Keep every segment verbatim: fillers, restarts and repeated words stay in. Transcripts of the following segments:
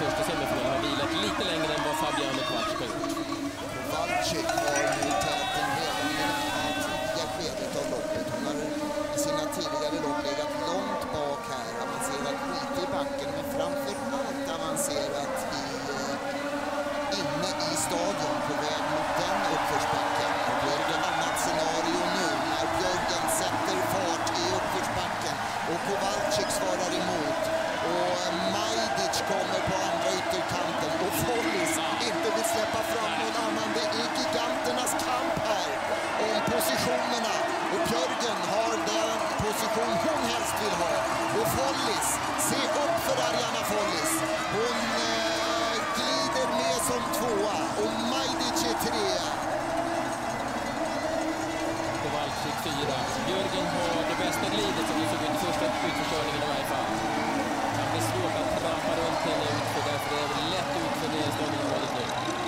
första semifinalen har vilat lite längre än vad Fabian och Kvartsk har gjort. Valchik har nu tagit en hel del tidiga skedet av loppet. Hon har i sina tidigare lopp legat långt bak här, avancerat lite i backen, men framför allt avancerat i, eh, inne i stadion på väg mot den uppförsbacken. Och det är ett annat scenario nu när Björgen sätter fart i uppförsbacken och Kowalczyk svarar emot. Och Majdic kommer på andra ytterkanten och Follis inte vill släppa fram någon annan. Det är giganternas kamp här om positionerna. Och Björgen har den position hon helst vill ha. Och Follis, se upp för Arianna Follis. Hon eh, glider med som tvåa och Majdic är trea. Kowalczyk fyra. Björgen har det bästa glidet som vi såg ut i första utförsörjningen i varje fall. Det är svårt att trampa runt henne ut för därför är det lätt ut för det stadionsområdet nu.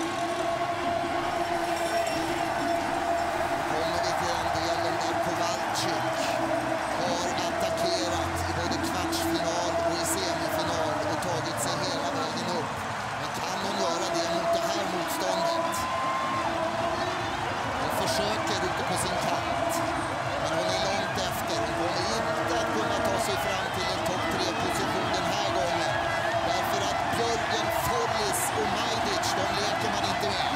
Kommer vi till den delen där Kowalczyk har attackerat i både kvartsfinal och i semifinal och tagit sig hela vägen upp. Men kan hon göra det mot det här motståndet? Hon försöker ute på sin kant, men hon är långt efter. Hon kommer inte att kunna ta sig fram till en topp tre position den här gången. Därför att Björgen, Follis och Majdic, de leker man inte med.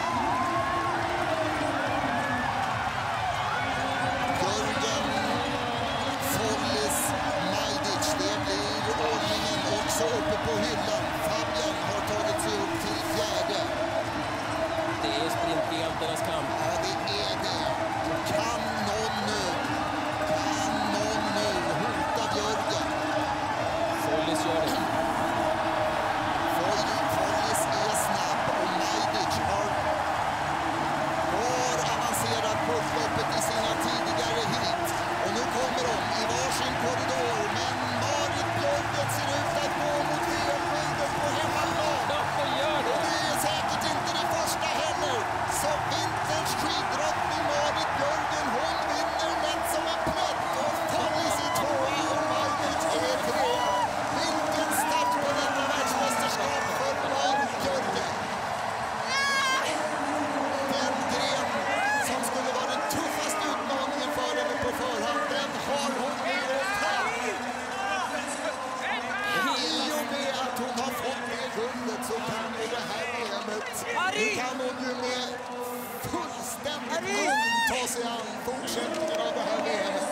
Björgen, Follis, Majdic, det blir ordningen också uppe på hyllan. Fabian har tagit sig upp till fjärde. Det är sprintgiganternas kamp. Ja, det är det. Kan någon nu, kan någon nu hota Björgen? Follis gör det. Follis är snabb och Majdic har, har avancerat på upploppet i sina tidigare hit. Och nu kommer de i varsin korridor, men Marit Bjørgen ser ut att gå mot V M-skyddet på hemmaplan. Ja, de gör det. Och det är säkert inte det första heller. Så vinterns skidrottning Marit Bjørgen, hon vinner lätt som en plätt. Och Follis i tvåa och Majdic är trea. Vilken start på detta världsmästerskap för Marit Bjørgen. Den gren som skulle vara den tuffaste utmaningen för henne på förhand, den har hon med och tagit. I och med att hon har fått det guldet så kan hon det här V M-et. Nu kan hon ju med fullständigt lugn ta sig an fortsättningen av det här V M-et.